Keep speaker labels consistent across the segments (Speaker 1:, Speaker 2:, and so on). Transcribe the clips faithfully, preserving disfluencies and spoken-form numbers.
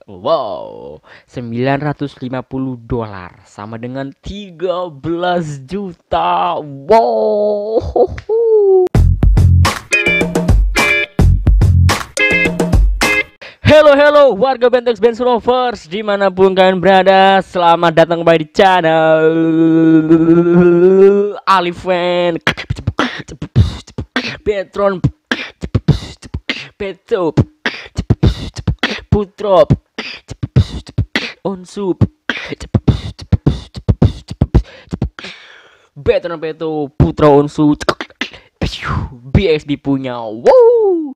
Speaker 1: Wow, sembilan ratus lima puluh dolar sama dengan tiga belas juta. Wow. Hello hello warga Bentex Benz Lovers dimanapun kalian berada, selamat datang kembali di channel Alifen Petron Petro Putro Onsup Petron Petro Putro Onsu B X B punya. Wow.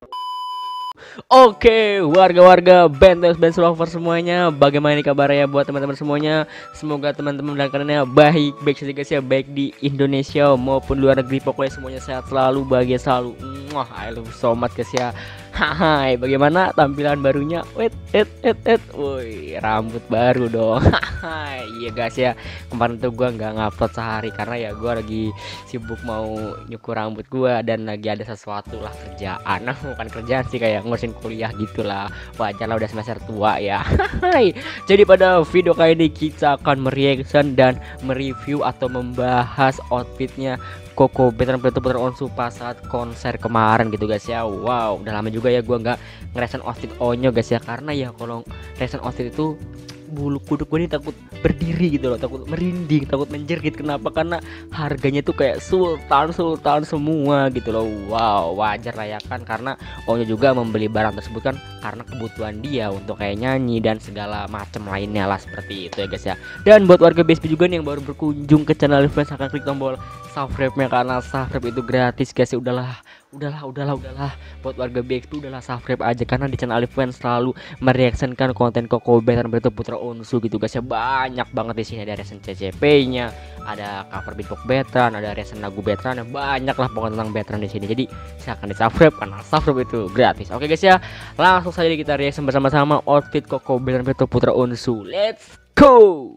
Speaker 1: Oke, warga-warga Bentex Benz Lover semuanya, bagaimana nih kabarnya buat teman-teman semuanya? Semoga teman-teman dan kalian baik, baik saja guys ya, baik di Indonesia maupun luar negeri, pokoknya semuanya sehat selalu, bahagia selalu. Wah, I love you so much guys ya. Hai, bagaimana tampilan barunya? Wait, et, et, et, woi, rambut baru dong. Hai, iya guys ya. Kemarin tuh gua nggak ngupload sehari karena ya gua lagi sibuk mau nyukur rambut gua dan lagi ada sesuatu lah kerjaan. Nah, bukan kerjaan sih, kayak ngurusin kuliah gitulah. Wajar lah, udah semester tua ya. Hai. Jadi pada video kali ini kita akan mereaction dan mereview atau membahas outfitnya Koko Betran Petro Putro Onsu pas saat konser kemarin gitu guys ya. Wow, udah lama juga ya gua nggak ngerasain outfit Onyo guys ya, karena ya kalau ngerasain outfit itu bulu kuduk gue ini takut berdiri gitu loh, takut merinding, takut menjerit. Kenapa? Karena harganya tuh kayak sultan sultan semua gitu loh. Wow, wajar lah ya kan, karena Onyo juga membeli barang tersebut kan karena kebutuhan dia untuk kayak nyanyi dan segala macam lainnya lah, seperti itu ya guys ya. Dan buat warga B S B juga nih yang baru berkunjung ke channel Alifen, silahkan klik tombol subscribe-nya karena subscribe itu gratis guys ya. Udahlah udahlah udahlah udahlah buat warga B X P udahlah subscribe aja, karena di channel Alifen selalu mereaksikan konten Koko Betran Petro Putro Onsu gitu guys ya. Banyak banget di sini, ada reaction C C P-nya, ada cover beatbox Betran, ada reaction lagu Betran, banyak lah pokoknya tentang Betran di sini. Jadi silahkan di subscribe karena subscribe itu gratis. Oke guys ya, langsung saja kita reaction bersama-sama outfit Koko Betran Petro Putro Onsu. Let's go.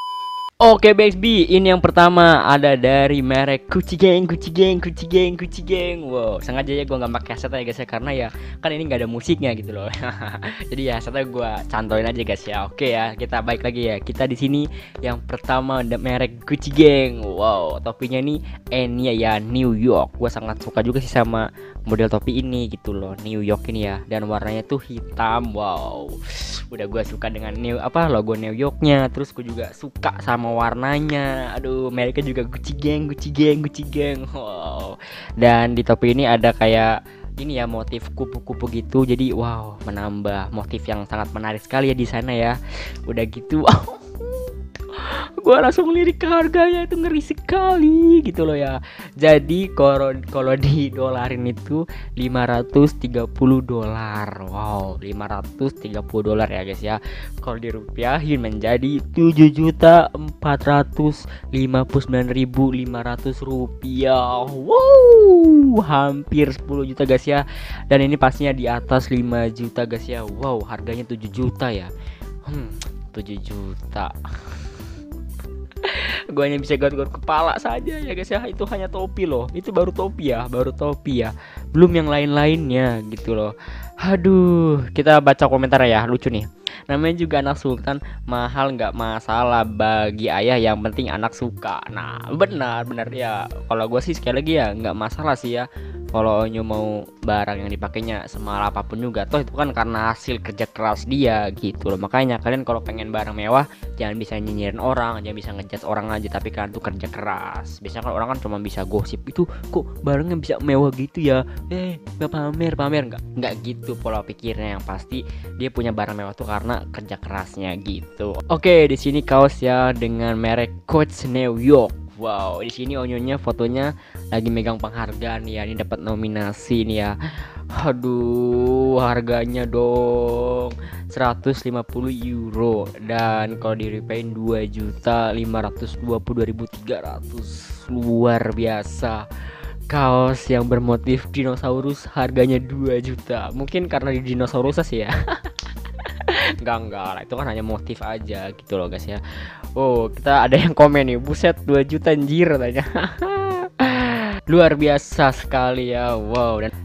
Speaker 1: Oke B X B, ini yang pertama ada dari merek Gucci Gang, Gucci Gang, Gucci Gang, Gucci Gang. Wow, sengaja ya gue nggak pakai headset ya guys ya, karena ya kan ini nggak ada musiknya gitu loh. Jadi ya headsetnya gue cantolin aja guys ya. Oke ya, kita balik lagi ya. Kita di sini yang pertama ada merek Gucci Gang. Wow, topinya nih Enya ya, New York. Gue sangat suka juga sih sama model topi ini gitu loh, New York ini ya. Dan warnanya tuh hitam. Wow, udah gue suka dengan new apa logo New Yorknya. Terus gue juga suka sama warnanya. Aduh, mereknya juga Gucci Gang, Gucci Gang, Gucci Gang. Wow. Dan di topi ini ada kayak ini ya, motif kupu-kupu gitu. Jadi wow, menambah motif yang sangat menarik sekali ya di sana ya. Udah gitu. Gua langsung lirik harganya, itu ngeri sekali gitu loh ya. Jadi kalau kalau di dolarin itu lima ratus tiga puluh dolar. Wow, lima ratus tiga puluh dolar ya guys ya. Kalau dirupiahin menjadi tujuh juta empat ratus lima puluh sembilan ribu lima ratus rupiah. Wow, hampir sepuluh juta guys ya. Dan ini pastinya di atas lima juta guys ya. Wow, harganya tujuh juta ya. Hmm, tujuh juta. Gue hanya bisa garuk-garuk kepala saja ya guys ya. Itu hanya topi loh, itu baru topi ya, baru topi ya, belum yang lain-lainnya gitu loh. Aduh, kita baca komentar ya, lucu nih. Namanya juga anak sultan, mahal nggak masalah bagi ayah, yang penting anak suka. Nah benar benar ya, kalau gue sih sekali lagi ya nggak masalah sih ya kalau Onyo mau barang yang dipakainya semahal apapun juga, toh itu kan karena hasil kerja keras dia gitu loh. Makanya kalian kalau pengen barang mewah jangan bisa nyinyirin orang, jangan bisa ngejudge orang aja, tapi kalian tuh kerja keras. Biasanya kan orang kan cuma bisa gosip, itu kok barangnya bisa mewah gitu ya, eh nggak pamer pamer, nggak nggak gitu pola pikirnya. Yang pasti dia punya barang mewah tuh karena kerja kerasnya gitu. Oke, di sini kaos ya dengan merek Coach New York. Wow, di sini Onyonya fotonya lagi megang penghargaan ya, ini dapat nominasi nih ya. Aduh, harganya dong seratus lima puluh euro, dan kalau dirupiahin dua juta lima ratus dua puluh dua ribu tiga ratus. Luar biasa. Kaos yang bermotif dinosaurus harganya dua juta. Mungkin karena di dinosaurus ya. Enggak enggak lah, itu kan hanya motif aja gitu loh guys ya. Oh, kita ada yang komen nih, buset dua juta anjir katanya. Luar biasa sekali ya. Wow, dan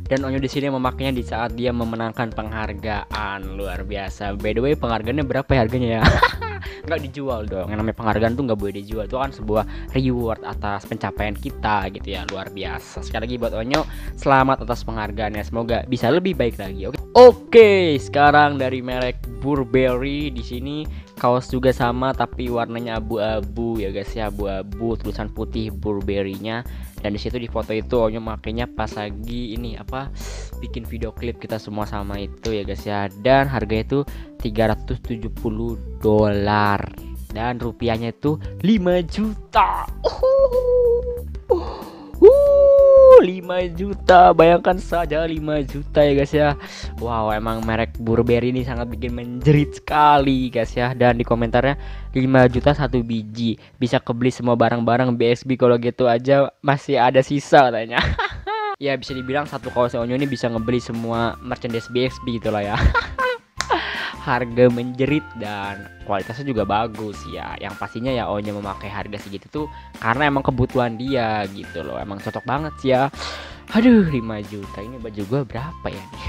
Speaker 1: Dan Onyo di sini memakainya di saat dia memenangkan penghargaan. Luar biasa. By the way, penghargaannya berapa ya harganya ya? Nggak dijual dong. Yang namanya penghargaan tuh nggak boleh dijual. Itu kan sebuah reward atas pencapaian kita gitu ya. Luar biasa. Sekali lagi buat Onyo, selamat atas penghargaannya. Semoga bisa lebih baik lagi. Oke. Oke, sekarang dari merek Burberry. Di sini kaos juga sama tapi warnanya abu-abu ya guys ya, abu-abu, tulisan putih Burberry-nya. Dan di situ di foto itu Onyo makainya pas lagi ini apa bikin video klip kita semua sama itu ya guys ya. Dan harganya itu tiga ratus tujuh puluh dolar dan rupiahnya itu lima juta. Uh, lima juta, bayangkan saja lima juta ya guys ya. Wow, emang merek Burberry ini sangat bikin menjerit sekali guys ya. Dan di komentarnya lima juta satu biji, bisa kebeli semua barang-barang B X B, kalau gitu aja masih ada sisa katanya. Ya bisa dibilang satu kaos Onyo ini bisa ngebeli semua merchandise B X B gitu lah ya. Harga menjerit dan kualitasnya juga bagus ya. Yang pastinya ya Onyo memakai harga segitu tuh karena emang kebutuhan dia gitu loh. Emang cocok banget sih ya. Aduh, lima juta ini baju gua berapa ya nih?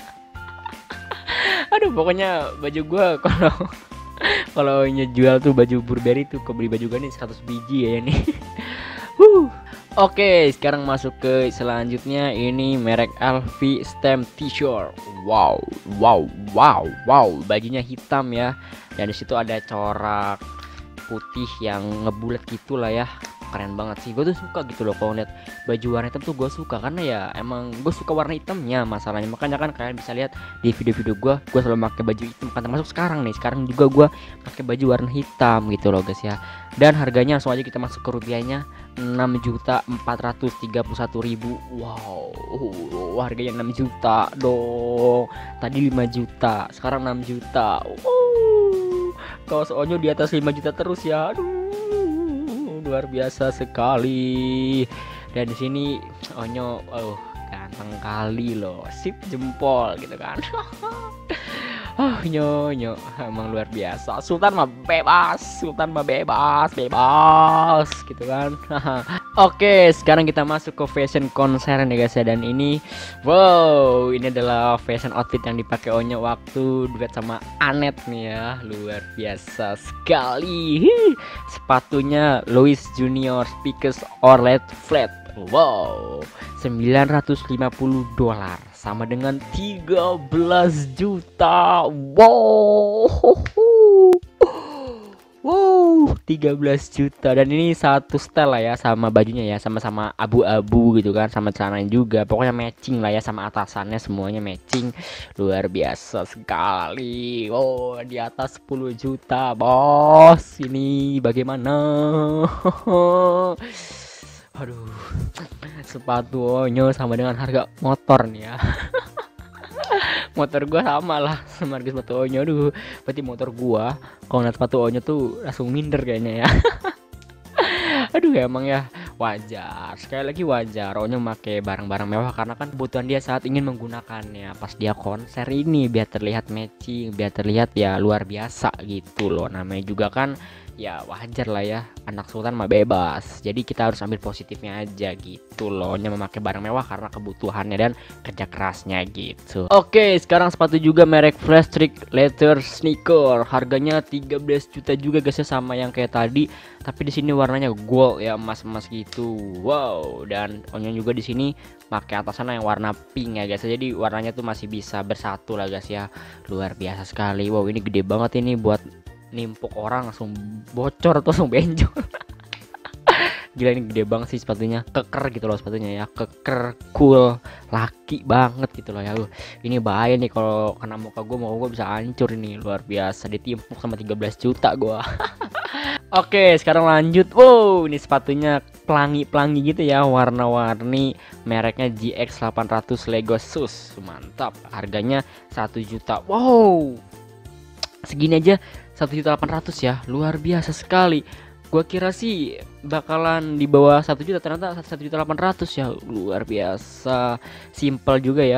Speaker 1: Aduh, pokoknya baju gua kalau kalau ngejual tuh baju Burberry tuh kebeli baju gua nih seratus biji ya ini. Huh. Oke, sekarang masuk ke selanjutnya. Ini merek L V Stem T-shirt. Wow, wow, wow, wow. Bajunya hitam ya. Dan disitu ada corak putih yang ngebulat gitulah ya. Keren banget sih. Gue tuh suka gitu loh kalau lihat baju warna hitam tuh gue suka karena ya emang gue suka warna hitamnya masalahnya. Makanya kan kalian bisa lihat di video-video gue, gue selalu pakai baju hitam. Kan termasuk sekarang nih. Sekarang juga gue pakai baju warna hitam gitu loh guys ya. Dan harganya langsung aja kita masuk ke rupiahnya, enam juta empat ratus tiga puluh satu ribu. Wow, uh, harganya enam juta dong. Tadi lima juta, sekarang enam juta. Uh, kaos Onyo di atas lima juta terus ya. Aduh, luar biasa sekali. Dan di sini Onyo, oh ganteng kali loh, sip jempol gitu kan. Oh nyonyo emang luar biasa. Sultan mah bebas, Sultan mah bebas, bebas gitu kan. Oke, sekarang kita masuk ke fashion konser nih guys ya. Dan ini, wow, ini adalah fashion outfit yang dipakai Onyo waktu duet sama Anet nih ya. Luar biasa sekali. Sepatunya Louis Junior Speakers Orlet Flat. Wow, sembilan ratus lima puluh dolar sama dengan tiga belas juta. Wow. Wow, tiga belas juta. Dan ini satu style lah ya sama bajunya ya, sama-sama abu-abu gitu kan, sama celananya juga. Pokoknya matching lah ya, sama atasannya semuanya matching. Luar biasa sekali. Wow, di atas sepuluh juta, bos. Ini bagaimana? Aduh, sepatu Onyo sama dengan harga motor nih ya. Motor gua sama lah sama harga sepatu Onyo. Aduh, berarti motor gua kalau ngeliat sepatu Onyo tuh langsung minder kayaknya ya. Aduh, emang ya wajar, sekali lagi wajar Onyo pakai barang-barang mewah karena kan kebutuhan dia saat ingin menggunakannya pas dia konser ini, biar terlihat matching, biar terlihat ya luar biasa gitu loh. Namanya juga kan ya wajar lah ya, anak sultan mah bebas. Jadi kita harus ambil positifnya aja gitu loh. Onyo memakai barang mewah karena kebutuhannya dan kerja kerasnya gitu. Oke, sekarang sepatu juga merek Flash Trick Leather Sneaker. Harganya tiga belas juta juga guys ya, sama yang kayak tadi. Tapi di sini warnanya gold ya, emas-emas gitu. Wow, dan Onyo juga di sini pakai atasan yang warna pink ya guys. Jadi warnanya tuh masih bisa bersatu lah guys ya. Luar biasa sekali. Wow, ini gede banget ini buat nimpuk orang langsung bocor atau langsung benjol. Gila, ini gede banget sih sepatunya, keker gitu loh sepatunya ya, keker, cool, laki banget gitu loh ya. Uh, ini bahaya nih kalau kena muka gue, mau gue bisa hancur ini. Luar biasa, ditimpuk sama tiga belas juta gue. Oke, sekarang lanjut. Wow, ini sepatunya pelangi-pelangi gitu ya, warna-warni, mereknya G X delapan ratus Lego Shoes. Mantap, harganya satu juta. Wow, segini aja satu juta delapan ratus ya, luar biasa sekali. Gua kira sih bakalan di bawah satu juta, ternyata satu juta delapan ratus ya, luar biasa. Simple juga ya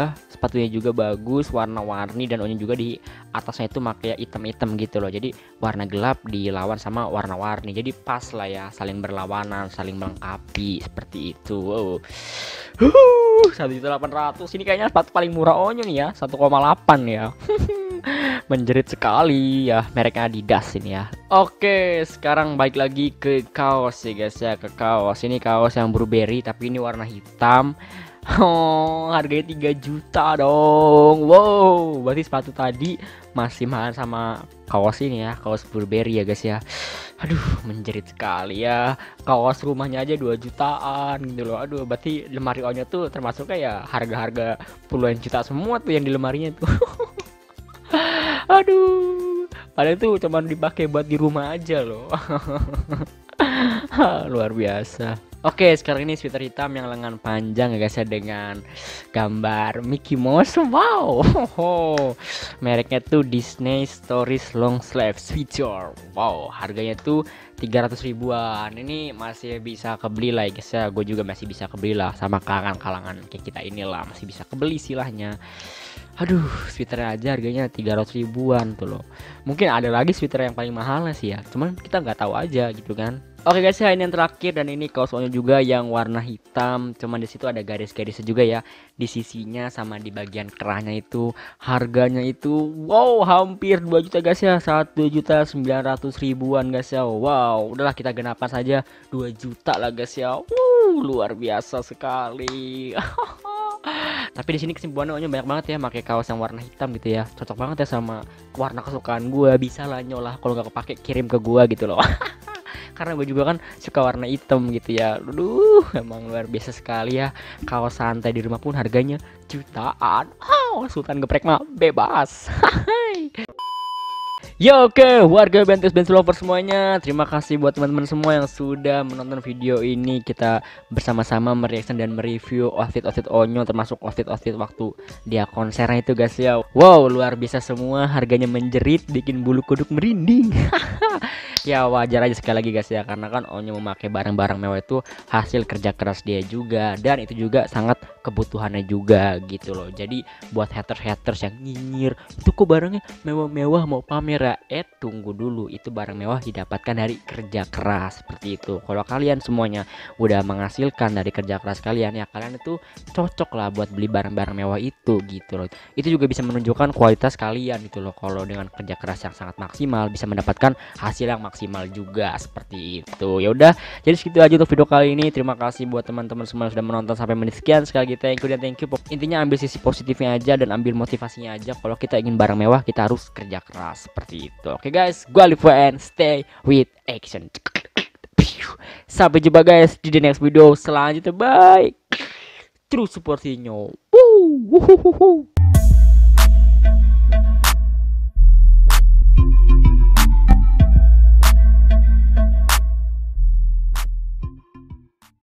Speaker 1: sepatunya juga bagus, warna-warni, dan Onyo juga di atasnya itu pakai item-item gitu loh. Jadi warna gelap dilawan sama warna-warni. Jadi pas lah ya, saling berlawanan, saling melengkapi seperti itu. Wow. Huh, satu juta delapan ratus. Ini kayaknya sepatu paling murah Onyo nih ya, satu koma delapan ya. Menjerit sekali ya, mereknya Adidas ini ya. Oke, sekarang balik lagi ke kaos ya guys ya, ke kaos. Ini kaos yang blueberry tapi ini warna hitam. Oh, harganya tiga juta dong. Wow, berarti sepatu tadi masih mahal sama kaos ini ya, kaos blueberry ya guys ya. Aduh, menjerit sekali ya. Kaos rumahnya aja dua jutaan gitu loh. Aduh, berarti lemari Onyo tuh termasuknya ya harga-harga puluhan juta semua tuh yang di lemarinya tuh. Aduh, padahal tuh cuma dipakai buat di rumah aja loh. Luar biasa. Oke, sekarang ini sweater hitam yang lengan panjang ya guys ya, dengan gambar Mickey Mouse. Wow. Mereknya tuh Disney Stories Long Sleeve Sweater. Wow, harganya tuh tiga ratus ribuan. Ini masih bisa kebeli lah ya guys ya. Gue juga masih bisa kebeli lah, sama kalangan-kalangan kayak kita inilah masih bisa kebeli silahnya. Aduh, sweater aja harganya tiga ratus ribuan tuh loh. Mungkin ada lagi sweater yang paling mahal sih ya, cuman kita nggak tahu aja gitu kan. Oke guys ya, ini yang terakhir, dan ini kaos Onyo juga yang warna hitam, cuman di situ ada garis-garisnya juga ya di sisinya sama di bagian kerahnya itu. Harganya itu wow, hampir dua juta guys ya, satu juta sembilan ratus ribuan guys ya. Wow, udahlah kita genapkan saja dua juta lah guys ya. Wow, luar biasa sekali. Tapi di sini kesimpulannya Onyo banyak banget ya pakai kaos yang warna hitam gitu ya. Cocok banget ya sama warna kesukaan gue. Bisa lah nyolah, kalau nggak kepake kirim ke gue gitu loh. Karena gue juga kan suka warna hitam gitu ya. Aduh, emang luar biasa sekali ya. Kaos santai di rumah pun harganya jutaan. Oh, Sultan geprek mah bebas. Ya oke, okay, warga Bentus Bentus Lover semuanya, terima kasih buat teman-teman semua yang sudah menonton video ini. Kita bersama-sama mereaction dan mereview outfit-outfit Onyo, termasuk outfit-outfit waktu dia konsernya itu guys ya. Wow, luar biasa semua, harganya menjerit, bikin bulu kuduk merinding. Ya wajar aja sekali lagi guys ya, karena kan Onyo memakai barang-barang mewah itu hasil kerja keras dia juga, dan itu juga sangat kebutuhannya juga gitu loh. Jadi buat haters-haters yang nyinyir, itu kok barangnya mewah-mewah mau pamer ya, eh tunggu dulu, itu barang mewah didapatkan dari kerja keras seperti itu. Kalau kalian semuanya udah menghasilkan dari kerja keras kalian ya, kalian itu cocok lah buat beli barang-barang mewah itu gitu loh. Itu juga bisa menunjukkan kualitas kalian gitu loh. Kalau dengan kerja keras yang sangat maksimal bisa mendapatkan hasil yang maksimal juga seperti itu. Ya udah, jadi segitu aja untuk video kali ini. Terima kasih buat teman-teman semua yang sudah menonton sampai menit sekian. Sekali lagi thank you dan thank you. Intinya ambil sisi positifnya aja dan ambil motivasinya aja. Kalau kita ingin barang mewah, kita harus kerja keras seperti itu. Oke guys, gua Livo and stay with action. Sampai jumpa guys di the next video selanjutnya. Bye. Terus supportinyo. Woo.